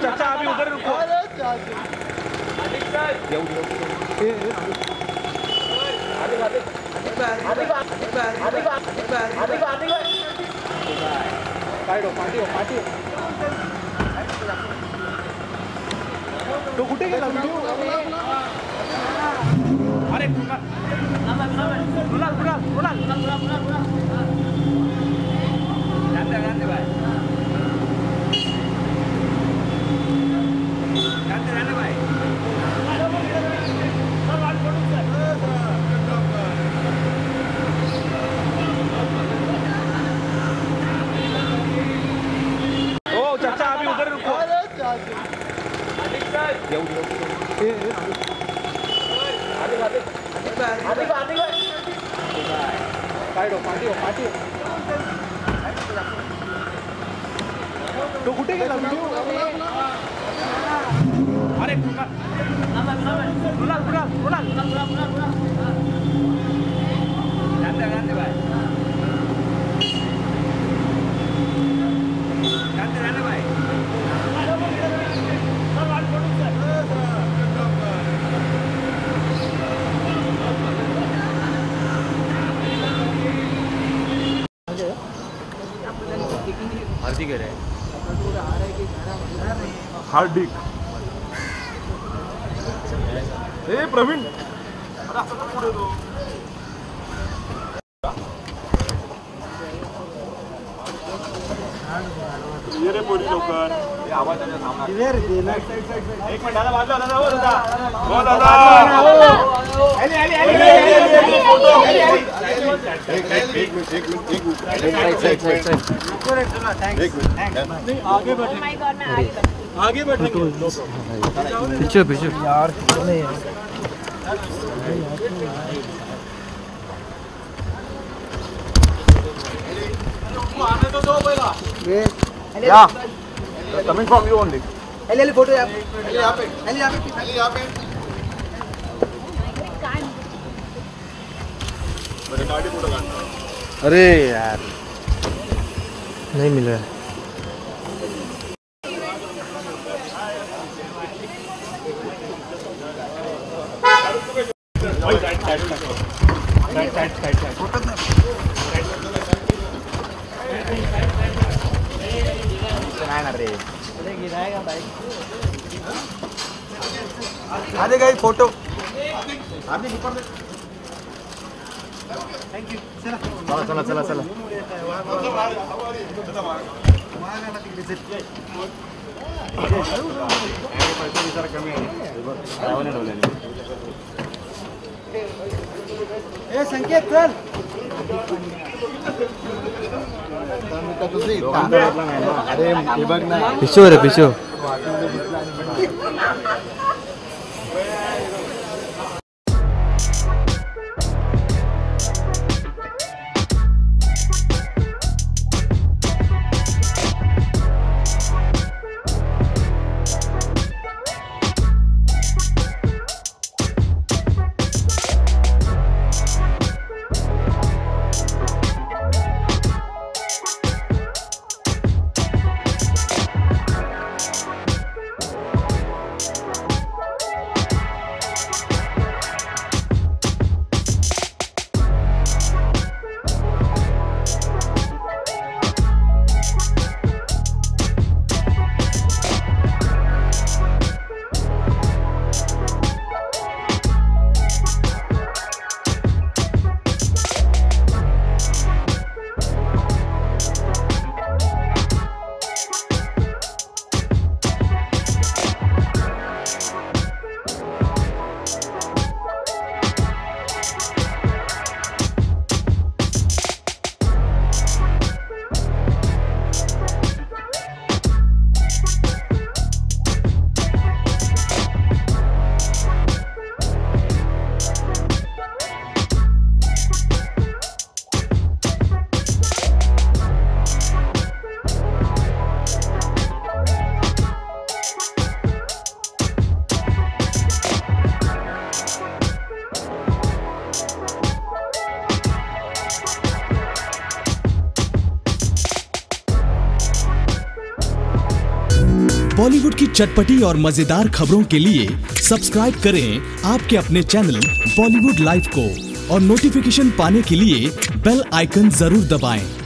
चाचा अभी उधर रुको। तो कुठे गेला व्हिडिओ? अरे चाचा अभी उधर रुको। तो कुठे गेला व्हिडिओ? अरे हार्दिक है हार्दिक ए प्रवीण ये रे पोरी लोकन ये आवाजाच्या सामना इधर गेला एक मिनिट दादा बाजूला दादा हो दादा आली फोटो एक मिनिट आगे बैठ माय गॉड मैं आगे बैठ पीछे यार आने तो दो पहला या कमिंग फ्रॉम यू ओनली ले फोटो यहाँ पे अरे यार नहीं मिल रहा। आधे गए फोटो थैंक यू चला ए संकेत चल अरे बघ ना पिशो बॉलीवुड की चटपटी और मजेदार खबरों के लिए सब्सक्राइब करें आपके अपने चैनल बॉलीवुड लाइव को और नोटिफिकेशन पाने के लिए बेल आइकन जरूर दबाएं।